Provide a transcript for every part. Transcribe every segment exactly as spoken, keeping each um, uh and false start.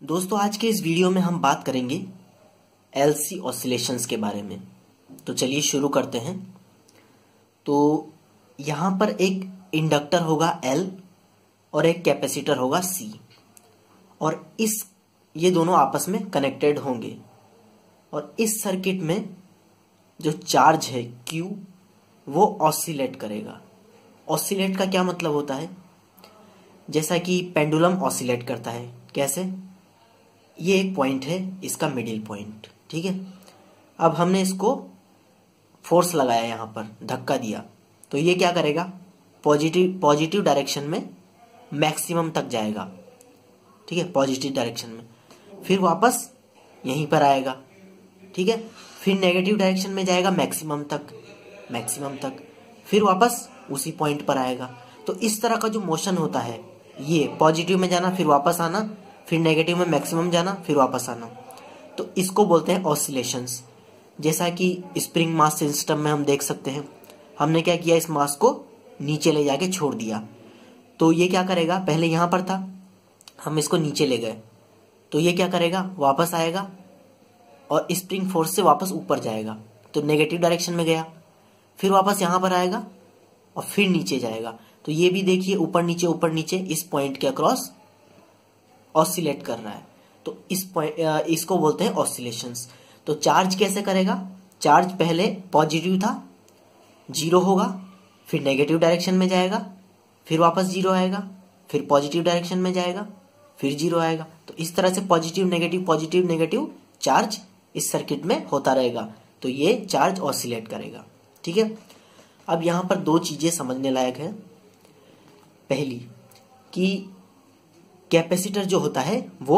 दोस्तों आज के इस वीडियो में हम बात करेंगे एलसी ऑसिलेशंस के बारे में। तो चलिए शुरू करते हैं। तो यहाँ पर एक इंडक्टर होगा L और एक कैपेसिटर होगा C और इस ये दोनों आपस में कनेक्टेड होंगे और इस सर्किट में जो चार्ज है Q वो ऑसिलेट करेगा। ऑसिलेट का क्या मतलब होता है? जैसा कि पेंडुलम ऑसिलेट करता है। कैसे? ये एक पॉइंट है, इसका मिडिल पॉइंट, ठीक है। अब हमने इसको फोर्स लगाया, यहाँ पर धक्का दिया, तो ये क्या करेगा? पॉजिटिव पॉजिटिव डायरेक्शन में मैक्सिमम तक जाएगा, ठीक है, पॉजिटिव डायरेक्शन में, फिर वापस यहीं पर आएगा, ठीक है, फिर नेगेटिव डायरेक्शन में जाएगा मैक्सिमम तक, मैक्सिमम तक, फिर वापस उसी पॉइंट पर आएगा। तो इस तरह का जो मोशन होता है, ये पॉजिटिव में जाना फिर वापस आना, फिर नेगेटिव में मैक्सिमम जाना फिर वापस आना, तो इसको बोलते हैं ऑसिलेशंस। जैसा कि स्प्रिंग मास सिस्टम में हम देख सकते हैं, हमने क्या किया, इस मास को नीचे ले जाके छोड़ दिया, तो ये क्या करेगा? पहले यहाँ पर था, हम इसको नीचे ले गए, तो ये क्या करेगा? वापस आएगा और स्प्रिंग फोर्स से वापस ऊपर जाएगा, तो नेगेटिव डायरेक्शन में गया, फिर वापस यहाँ पर आएगा और फिर नीचे जाएगा। तो ये भी देखिए ऊपर नीचे ऊपर नीचे इस पॉइंट के अक्रॉस ऑसिलेट कर रहा है, तो इस पॉइंट इसको बोलते हैं ऑसिलेशंस। तो चार्ज कैसे करेगा? चार्ज पहले पॉजिटिव था, जीरो होगा, फिर नेगेटिव डायरेक्शन में जाएगा, फिर वापस जीरो आएगा, फिर पॉजिटिव डायरेक्शन में जाएगा, फिर जीरो आएगा। तो इस तरह से positive negative positive negative charge इस सर्किट में होता रहेगा, तो ये चार्ज ऑसिलेट करेगा, ठीक है। अब यहां पर दो चीजें समझने लायक है। पहली कि कैपेसिटर जो होता है वो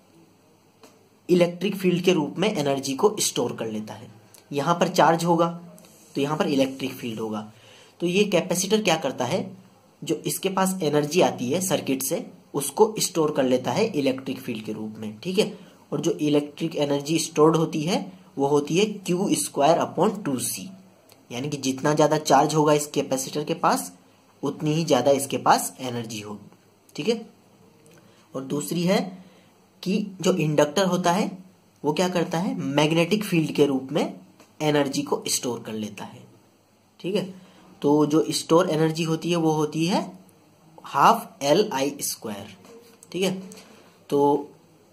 इलेक्ट्रिक फील्ड के रूप में एनर्जी को स्टोर कर लेता है। यहां पर चार्ज होगा तो यहां पर इलेक्ट्रिक फील्ड होगा, तो ये कैपेसिटर क्या करता है, जो इसके पास एनर्जी आती है सर्किट से उसको स्टोर कर लेता है इलेक्ट्रिक फील्ड के रूप में, ठीक है। और जो इलेक्ट्रिक एनर्जी स्टोर्ड होती है वो होती है Q square upon two C, यानी कि जितना ज्यादा चार्ज होगा इस कैपेसिटर के पास उतनी ही ज्यादा इसके पास एनर्जी होगी, ठीक है। और दूसरी है कि जो इंडक्टर होता है वो क्या करता है, मैग्नेटिक फील्ड के रूप में एनर्जी को स्टोर कर लेता है, ठीक है। तो जो स्टोर एनर्जी होती है वो होती है हाफ एल आई स्क्वायर, ठीक है। तो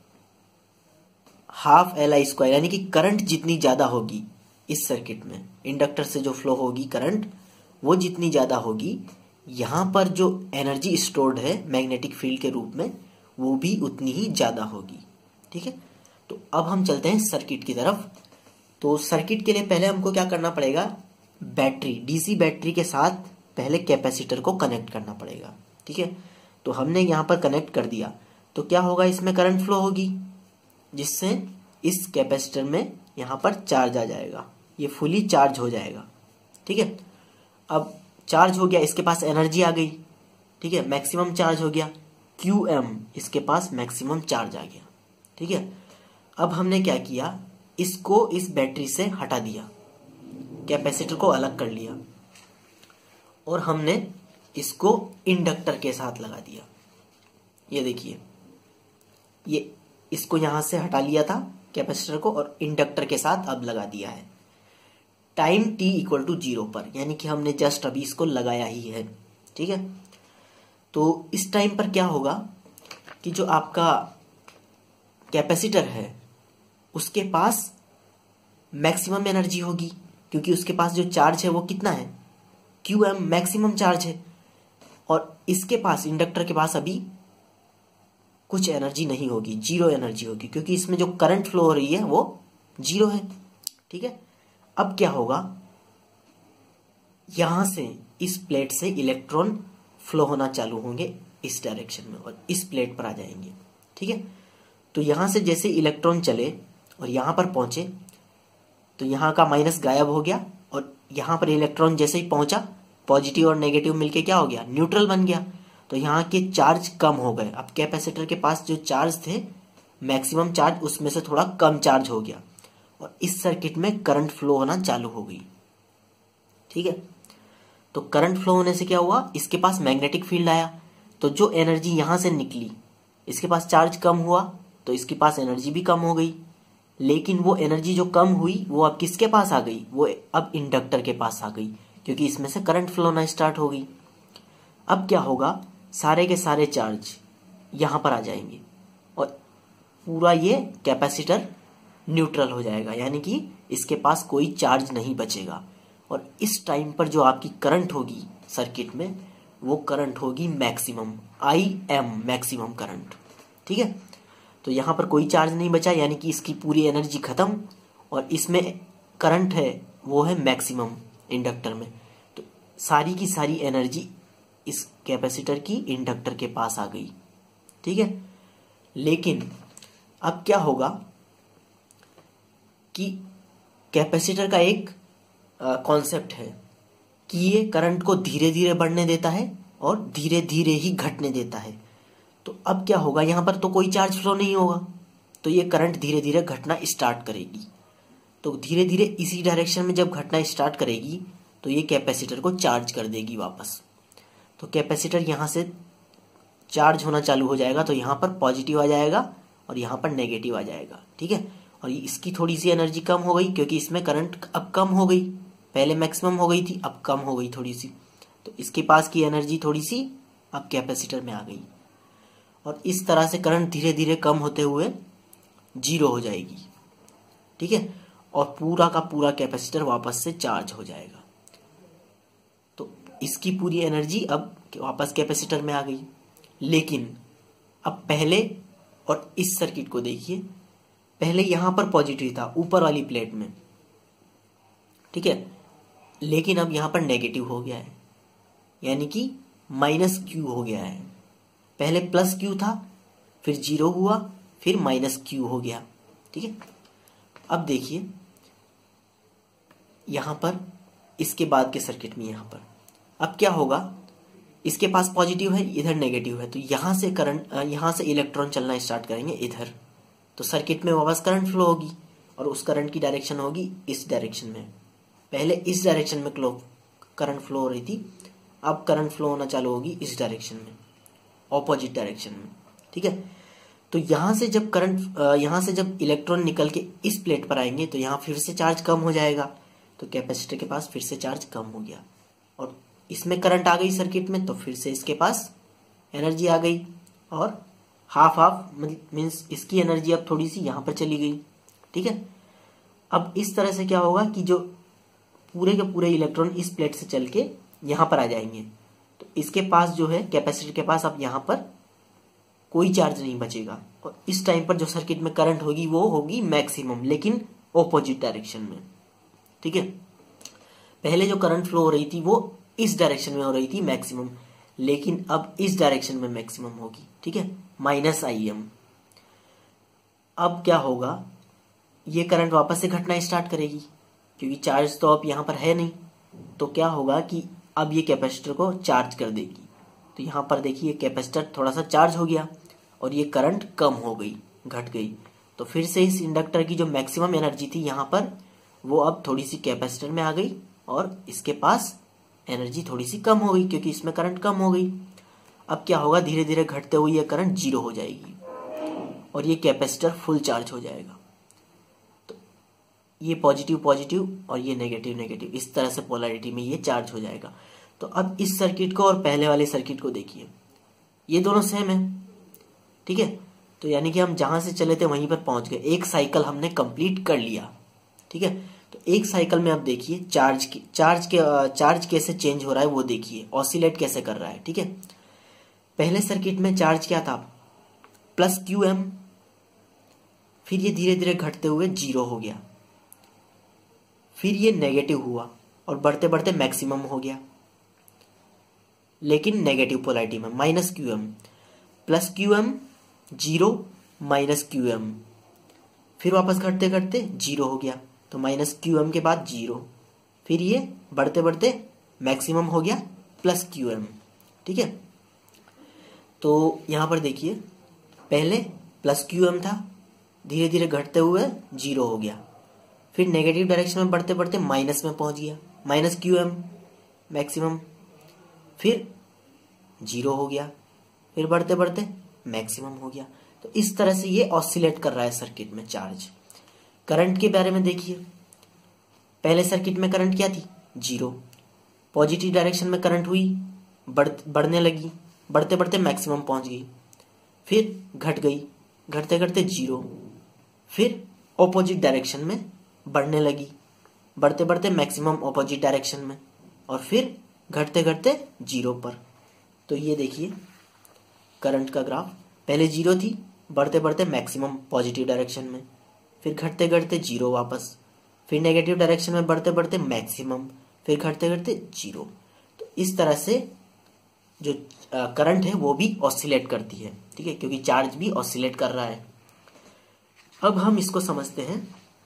हाफ एल आई स्क्वायर यानी कि करंट जितनी ज्यादा होगी इस सर्किट में, इंडक्टर से जो फ्लो होगी करंट वो जितनी ज्यादा होगी, यहां पर जो एनर्जी स्टोर्ड है मैग्नेटिक फील्ड के रूप में वो भी उतनी ही ज्यादा होगी, ठीक है। तो अब हम चलते हैं सर्किट की तरफ। तो सर्किट के लिए पहले हमको क्या करना पड़ेगा, बैटरी डीसी बैटरी के साथ पहले कैपेसिटर को कनेक्ट करना पड़ेगा, ठीक है। तो हमने यहाँ पर कनेक्ट कर दिया, तो क्या होगा, इसमें करंट फ्लो होगी जिससे इस कैपेसिटर में यहाँ पर चार्ज आ जाएगा, ये फुली चार्ज हो जाएगा, ठीक है। अब चार्ज हो गया, इसके पास एनर्जी आ गई, ठीक है, मैक्सिमम चार्ज हो गया, क्यू एम इसके पास मैक्सिमम चार्ज आ गया, ठीक है। अब हमने क्या किया, इसको इस बैटरी से हटा दिया, कैपेसिटर को अलग कर लिया और हमने इसको इंडक्टर के साथ लगा दिया। ये देखिए, ये इसको यहां से हटा लिया था कैपेसिटर को और इंडक्टर के साथ अब लगा दिया है time T equal to zero पर, यानी कि हमने जस्ट अभी इसको लगाया ही है, ठीक है। तो इस टाइम पर क्या होगा कि जो आपका कैपेसिटर है उसके पास मैक्सिमम एनर्जी होगी, क्योंकि उसके पास जो चार्ज है वो कितना है, क्यू एम मैक्सिमम चार्ज है, और इसके पास इंडक्टर के पास अभी कुछ एनर्जी नहीं होगी, जीरो एनर्जी होगी, क्योंकि इसमें जो करंट फ्लो हो रही है वो जीरो है, ठीक है। अब क्या होगा, यहां से इस प्लेट से इलेक्ट्रॉन फ्लो होना चालू होंगे इस डायरेक्शन में और इस प्लेट पर आ जाएंगे, ठीक है। तो यहां से जैसे इलेक्ट्रॉन चले और यहां पर पहुंचे तो यहां का माइनस गायब हो गया और यहां पर इलेक्ट्रॉन जैसे ही पहुंचा पॉजिटिव और नेगेटिव मिलके क्या हो गया, न्यूट्रल बन गया, तो यहाँ के चार्ज कम हो गए। अब कैपेसिटर के पास जो चार्ज थे मैक्सिमम चार्ज, उसमें से थोड़ा कम चार्ज हो गया और इस सर्किट में करंट फ्लो होना चालू हो गई, ठीक है। तो करंट फ्लो होने से क्या हुआ, इसके पास मैग्नेटिक फील्ड आया, तो जो एनर्जी यहां से निकली इसके पास चार्ज कम हुआ तो इसके पास एनर्जी भी कम हो गई, लेकिन वो एनर्जी जो कम हुई वो अब किसके पास आ गई, वो अब इंडक्टर के पास आ गई, क्योंकि इसमें से करंट फ्लो होना स्टार्ट हो गई। अब क्या होगा, सारे के सारे चार्ज यहां पर आ जाएंगे और पूरा ये कैपेसिटर न्यूट्रल हो जाएगा, यानी कि इसके पास कोई चार्ज नहीं बचेगा। और इस टाइम पर जो आपकी करंट होगी सर्किट में, वो करंट होगी maximum, I M maximum current. ठीक है, तो यहां पर कोई चार्ज नहीं बचा, यानी कि इसकी पूरी एनर्जी खत्म, और इसमें करंट है वो है मैक्सिमम इंडक्टर में। तो सारी की सारी एनर्जी इस कैपेसिटर की इंडक्टर के पास आ गई। ठीक है, लेकिन अब क्या होगा कि कैपेसिटर का एक कॉन्सेप्ट है कि ये करंट को धीरे धीरे बढ़ने देता है और धीरे धीरे ही घटने देता है। तो अब क्या होगा, यहां पर तो कोई चार्ज फ्लो नहीं होगा, तो ये करंट धीरे धीरे घटना स्टार्ट करेगी। तो धीरे धीरे इसी डायरेक्शन में जब घटना स्टार्ट करेगी तो ये कैपेसिटर को चार्ज कर देगी वापस। तो कैपेसिटर यहां से चार्ज होना चालू हो जाएगा, तो यहां पर पॉजिटिव आ जाएगा और यहां पर नेगेटिव आ जाएगा। ठीक है, और इसकी थोड़ी सी एनर्जी कम हो गई, क्योंकि इसमें करंट अब कम हो गई, पहले मैक्सिमम हो गई थी, अब कम हो गई थोड़ी सी, तो इसके पास की एनर्जी थोड़ी सी अब कैपेसिटर में आ गई, और इस तरह से करंट धीरे धीरे कम होते हुए जीरो हो जाएगी। ठीक है, और पूरा का पूरा कैपेसिटर वापस से चार्ज हो जाएगा। तो इसकी पूरी एनर्जी अब वापस कैपेसिटर में आ गई। लेकिन अब पहले और इस सर्किट को देखिए, पहले यहां पर पॉजिटिव था ऊपर वाली प्लेट में, ठीक है, लेकिन अब यहां पर नेगेटिव हो गया है, यानी कि माइनस क्यू हो गया है। पहले प्लस क्यू था, फिर जीरो हुआ, फिर माइनस क्यू हो गया। ठीक है, अब देखिए यहां पर इसके बाद के सर्किट में, यहां पर अब क्या होगा, इसके पास पॉजिटिव है, इधर नेगेटिव है, तो यहां से करंट, यहां से इलेक्ट्रॉन चलना स्टार्ट करेंगे इधर, तो सर्किट में वापस करंट फ्लो होगी, और उस करंट की डायरेक्शन होगी इस डायरेक्शन में। पहले इस डायरेक्शन में करंट फ्लो हो रही थी, अब करंट फ्लो होना चालू होगी इस डायरेक्शन में, ऑपोजिट डायरेक्शन में। ठीक है, तो यहां से जब करंट, यहां से जब इलेक्ट्रॉन निकल के इस प्लेट पर आएंगे तो यहां फिर से चार्ज कम हो जाएगा, तो कैपेसिटर के पास फिर से चार्ज कम हो गया, और इसमें करंट आ गई सर्किट में, तो फिर से इसके पास एनर्जी आ गई, और हाफ हाफ मीन्स इसकी एनर्जी अब थोड़ी सी यहां पर चली गई। ठीक है, अब इस तरह से क्या होगा कि जो पूरे के पूरे इलेक्ट्रॉन इस प्लेट से चल के यहां पर आ जाएंगे, तो इसके पास जो है कैपेसिटर के पास अब यहां पर कोई चार्ज नहीं बचेगा, और इस टाइम पर जो सर्किट में करंट होगी वो होगी मैक्सिमम, लेकिन ऑपोजिट डायरेक्शन में। ठीक है, पहले जो करंट फ्लो हो रही थी वो इस डायरेक्शन में हो रही थी मैक्सिमम, लेकिन अब इस डायरेक्शन में मैक्सिमम होगी। ठीक है, माइनस आई एम। अब क्या होगा, ये करंट वापस से घटना स्टार्ट करेगी, क्योंकि चार्ज तो अब यहां पर है नहीं, तो क्या होगा कि अब ये कैपेसिटर को चार्ज कर देगी। तो यहां पर देखिए कैपेसिटर थोड़ा सा चार्ज हो गया और ये करंट कम हो गई, घट गई, तो फिर से इस इंडक्टर की जो मैक्सिमम एनर्जी थी यहां पर, वो अब थोड़ी सी कैपेसिटर में आ गई, और इसके पास एनर्जी थोड़ी सी कम हो गई, क्योंकि इसमें करंट कम हो गई। अब क्या होगा, धीरे धीरे घटते हुए ये करंट जीरो हो जाएगी, और ये कैपेसिटर फुल चार्ज हो जाएगा। तो ये पॉजिटिव पॉजिटिव और ये नेगेटिव नेगेटिव, इस तरह से पोलैरिटी में ये चार्ज हो जाएगा। तो अब इस सर्किट को और पहले वाले सर्किट को देखिए, ये दोनों सेम है। ठीक है, तो यानी कि हम जहां से चले थे वहीं पर पहुंच गए, एक साइकिल हमने कंप्लीट कर लिया। ठीक है, तो एक साइकिल में अब देखिए चार्ज की चार्ज के चार्ज कैसे चेंज हो रहा है वो देखिए, ऑसिलेट कैसे कर रहा है। ठीक है, पहले सर्किट में चार्ज क्या था, प्लस क्यू एम, फिर ये धीरे धीरे घटते हुए जीरो हो गया, फिर ये नेगेटिव हुआ और बढ़ते बढ़ते मैक्सिमम हो गया, लेकिन नेगेटिव पोलैरिटी में, minus Q M, plus Q M, zero, minus Q M, फिर वापस घटते घटते जीरो हो गया, तो माइनस क्यू एम के बाद जीरो, फिर ये बढ़ते बढ़ते मैक्सिमम हो गया प्लस क्यू एम। ठीक है, तो यहां पर देखिए पहले प्लस क्यू एम था, धीरे धीरे घटते हुए जीरो हो गया, फिर नेगेटिव डायरेक्शन में बढ़ते बढ़ते माइनस में पहुंच गया, माइनस क्यू एम मैक्सिमम, फिर जीरो हो गया, फिर बढ़ते बढ़ते मैक्सिमम हो गया। तो इस तरह से ये ऑसिलेट कर रहा है सर्किट में चार्ज। करंट के बारे में देखिए, पहले सर्किट में करंट क्या थी, जीरो। पॉजिटिव डायरेक्शन में करंट हुई, बढ़ बढ़ने लगी, बढ़ते बढ़ते मैक्सिमम पहुंच गई, फिर घट गई, घटते घटते जीरो, फिर ऑपोजिट डायरेक्शन में बढ़ने लगी, बढ़ते बढ़ते मैक्सिमम ऑपोजिट डायरेक्शन में, और फिर घटते घटते जीरो पर। तो ये देखिए करंट का ग्राफ, पहले जीरो थी, बढ़ते बढ़ते मैक्सिमम पॉजिटिव डायरेक्शन में, फिर घटते घटते जीरो वापस, फिर नेगेटिव डायरेक्शन में बढ़ते बढ़ते मैक्सिमम, फिर घटते घटते जीरो। तो इस तरह से जो करंट है वो भी ऑसिलेट करती है, ठीक है, क्योंकि चार्ज भी ऑसिलेट कर रहा है। अब हम इसको समझते हैं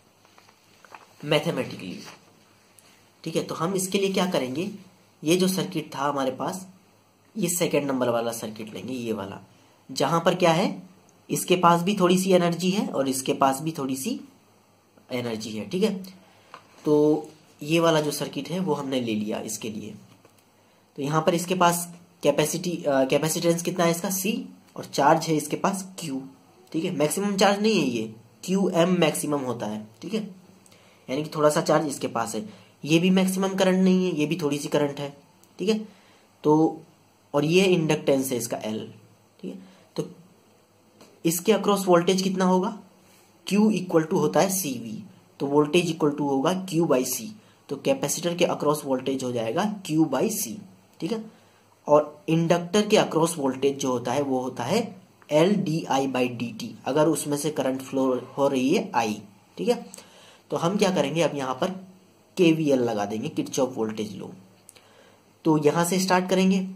मैथमेटिकली, ठीक है। तो हम इसके लिए क्या करेंगे, ये जो सर्किट था हमारे पास, ये सेकेंड नंबर वाला सर्किट लेंगे, ये वाला, जहां पर क्या है, इसके पास भी थोड़ी सी एनर्जी है और इसके पास भी थोड़ी सी एनर्जी है, ठीक है। तो ये वाला जो सर्किट है वो हमने ले लिया इसके लिए। तो यहां पर इसके पास कैपेसिटी कैपेसिटेंस कितना है इसका, सी, और चार्ज है इसके पास क्यू, ठीक है। मैक्सिमम चार्ज नहीं है ये, क्यू एम मैक्सिमम होता है, ठीक है, यानी कि थोड़ा सा चार्ज इसके पास है। ये भी मैक्सिमम करंट नहीं है, ये भी थोड़ी सी करंट है, ठीक है। तो और ये इंडक्टेंस है इसका एल, ठीक है। तो इसके अक्रॉस वोल्टेज कितना होगा, Q इक्वल टू होता है सी वी, तो वोल्टेज इक्वल टू होगा Q बाई सी। तो कैपेसिटर के अक्रॉस वोल्टेज हो जाएगा Q बाई सी, ठीक है। और इंडक्टर के अक्रॉस वोल्टेज जो होता है वो होता है L D I by D T, अगर उसमें से करंट फ्लो हो रही है आई, ठीक है। तो हम क्या करेंगे, अब यहाँ पर के वी एल लगा देंगे, किरचॉफ वोल्टेज लॉ। तो यहां से स्टार्ट करेंगे,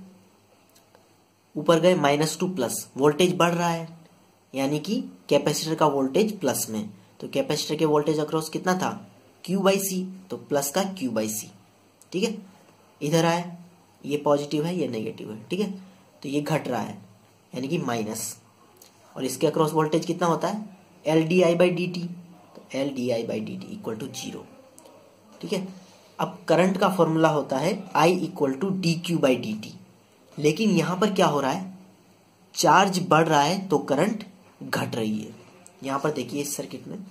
ऊपर गए माइनस टू प्लस, वोल्टेज बढ़ रहा है, यानी कि कैपेसिटर का वोल्टेज प्लस में। तो कैपेसिटर के वोल्टेज अक्रॉस कितना था, Q बाई सी, तो प्लस का Q बाई सी, ठीक है। इधर आए, ये पॉजिटिव है, ये नेगेटिव है, ठीक है। तो ये घट रहा है, यानी कि माइनस, और इसके अक्रॉस वोल्टेज कितना होता है, L D I by D T, तो L D I by D T equal to zero, ठीक है। अब करंट का फॉर्मूला होता है I equal to D Q by D T, लेकिन यहां पर क्या हो रहा है, चार्ज बढ़ रहा है तो करंट घट रही है। यहां पर देखिए इस सर्किट में,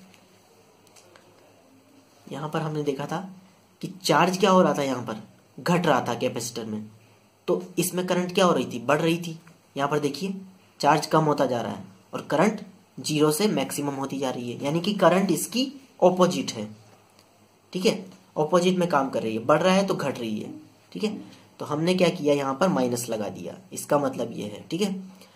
यहां पर हमने देखा था कि चार्ज क्या हो रहा था, यहां पर घट रहा था कैपेसिटर में, तो इसमें करंट क्या हो रही थी, बढ़ रही थी। यहां पर देखिए चार्ज कम होता जा रहा है और करंट जीरो से मैक्सिमम होती जा रही है, यानी कि करंट इसकी ऑपोजिट है, ठीक है, ऑपोजिट में काम कर रही है, बढ़ रहा है तो घट रही है, ठीक है। तो हमने क्या किया, यहां पर माइनस लगा दिया, इसका मतलब ये है, ठीक है।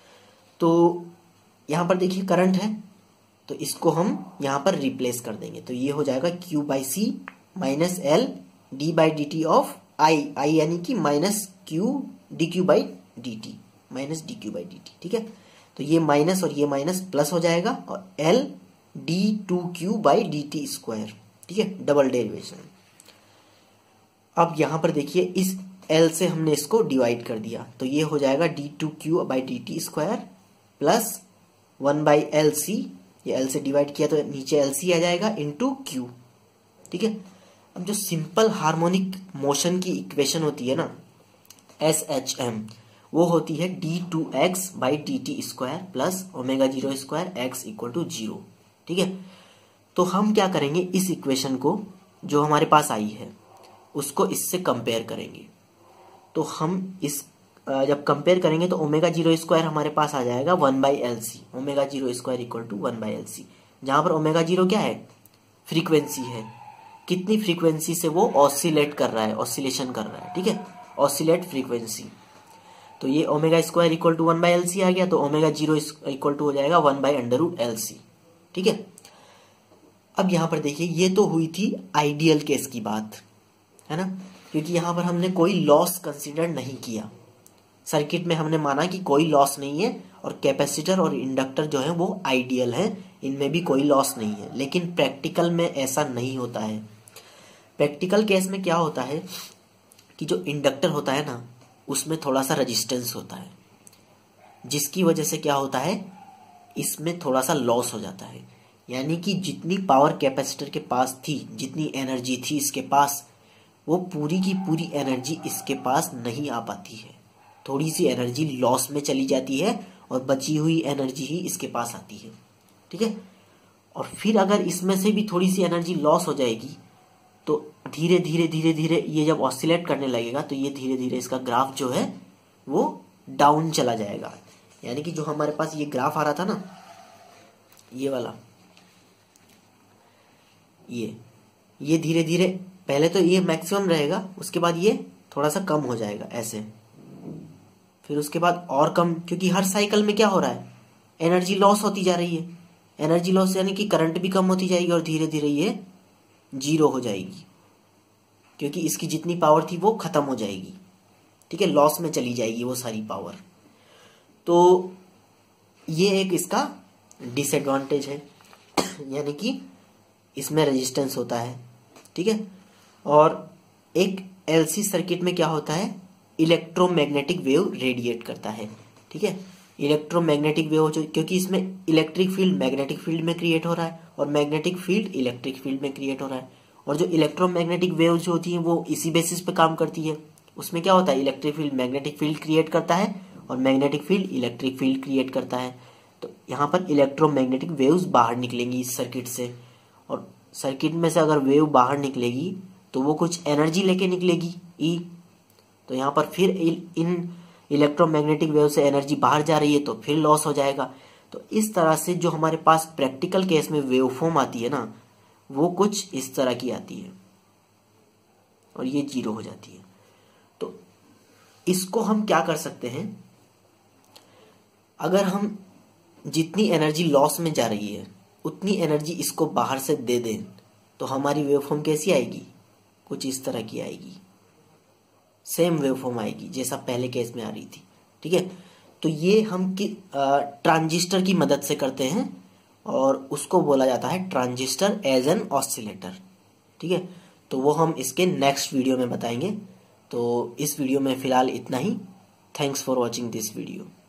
तो यहां पर देखिए करंट है, तो इसको हम यहां पर रिप्लेस कर देंगे, तो ये हो जाएगा Q by C minus L D by D T of I, I यानी कि minus Q D Q by D T, minus D Q by D T, ठीक है। तो ये माइनस और ये माइनस प्लस हो जाएगा, और L D two Q by D T square, ठीक है, डबल डेरिवेशन। अब यहां पर देखिए इस L से हमने इसको डिवाइड कर दिया, तो ये हो जाएगा D two Q by D T square plus one by L C, ये L से डिवाइड किया तो नीचे एल सी आ जाएगा इंटू क्यू, ठीक है। अब जो सिंपल हार्मोनिक मोशन की इक्वेशन होती है ना, एस एच एम, वो होती है D two X by D T square plus omega zero square X equal to zero, ठीक है। तो हम क्या करेंगे, इस इक्वेशन को जो हमारे पास आई है उसको इससे कंपेयर करेंगे। तो हम इस जब कंपेयर करेंगे तो ओमेगा जीरो स्क्वायर हमारे पास आ जाएगा one by L C, omega zero square equal to one by L C, जहां पर ओमेगा जीरो क्या है, फ्रीक्वेंसी है, कितनी फ्रीक्वेंसी से वो ऑसिलेट कर रहा है, ऑसिलेशन कर रहा है, ठीक है, ऑसिलेट फ्रीक्वेंसी। तो ये omega square equal to one by L C आ गया, तो ओमेगा जीरो इक्वल टू हो जाएगा one by under root L C, ठीक है। अब यहां पर देखिए ये तो हुई थी आइडियल केस की बात, है ना, क्योंकि यहां पर हमने कोई लॉस कंसीडर नहीं किया, सर्किट में हमने माना कि कोई लॉस नहीं है, और कैपेसिटर और इंडक्टर जो है वो आइडियल है, इनमें भी कोई लॉस नहीं है। लेकिन प्रैक्टिकल में ऐसा नहीं होता है। प्रैक्टिकल केस में क्या होता है कि जो इंडक्टर होता है ना, उसमें थोड़ा सा रेजिस्टेंस होता है, जिसकी वजह से क्या होता है, इसमें थोड़ा सा लॉस हो जाता है, यानी कि जितनी पावर कैपेसिटर के पास थी, जितनी एनर्जी थी इसके पास, वो पूरी की पूरी एनर्जी इसके पास नहीं आ पाती है, थोड़ी सी एनर्जी लॉस में चली जाती है, और बची हुई एनर्जी ही इसके पास आती है। ठीक है, और फिर अगर इसमें से भी थोड़ी सी एनर्जी लॉस हो जाएगी तो धीरे धीरे धीरे धीरे ये जब ऑसिलेट करने लगेगा तो ये धीरे धीरे इसका ग्राफ जो है वो डाउन चला जाएगा। यानी कि जो हमारे पास ये ग्राफ आ रहा था ना, ये वाला, ये ये धीरे धीरे पहले तो ये मैक्सिमम रहेगा, उसके बाद ये थोड़ा सा कम हो जाएगा ऐसे, फिर उसके बाद और कम, क्योंकि हर साइकिल में क्या हो रहा है, एनर्जी लॉस होती जा रही है। एनर्जी लॉस यानी कि करंट भी कम होती जाएगी और धीरे धीरे ये जीरो हो जाएगी, क्योंकि इसकी जितनी पावर थी वो खत्म हो जाएगी। ठीक है, लॉस में चली जाएगी वो सारी पावर। तो ये एक इसका डिसएडवांटेज है, यानी कि इसमें रेजिस्टेंस होता है। ठीक है, और एक एलसी सर्किट में क्या होता है, इलेक्ट्रोमैग्नेटिक वेव रेडिएट करता है। ठीक है, इलेक्ट्रोमैग्नेटिक वेव जो, क्योंकि इसमें इलेक्ट्रिक फील्ड मैग्नेटिक फील्ड में क्रिएट हो रहा है और मैग्नेटिक फील्ड इलेक्ट्रिक फील्ड में क्रिएट हो रहा है, और जो इलेक्ट्रोमैग्नेटिक वेव जो होती है वो इसी बेसिस पे काम करती है। उसमें क्या होता है, electric field magnetic field create करता है और magnetic field electric field create करता है। तो यहाँ पर इलेक्ट्रोमैग्नेटिक वेव्स बाहर निकलेंगी इस सर्किट से, और सर्किट में से अगर वेव बाहर निकलेगी तो वो कुछ एनर्जी लेके निकलेगी ई। तो यहाँ पर फिर इन इलेक्ट्रोमैग्नेटिक वेव से एनर्जी बाहर जा रही है तो फिर लॉस हो जाएगा। तो इस तरह से जो हमारे पास प्रैक्टिकल केस में वेव फॉर्म आती है ना, वो कुछ इस तरह की आती है और ये जीरो हो जाती है। तो इसको हम क्या कर सकते हैं, अगर हम जितनी एनर्जी लॉस में जा रही है उतनी एनर्जी इसको बाहर से दे दें तो हमारी वेवफॉर्म कैसी आएगी, कुछ इस तरह की आएगी, सेम वेवफॉर्म आएगी जैसा पहले केस में आ रही थी। ठीक है, तो ये हम कि ट्रांजिस्टर की मदद से करते हैं और उसको बोला जाता है ट्रांजिस्टर एज एन ऑसिलेटर। ठीक है, तो वो हम इसके नेक्स्ट वीडियो में बताएंगे। तो इस वीडियो में फिलहाल इतना ही। Thanks for watching this video.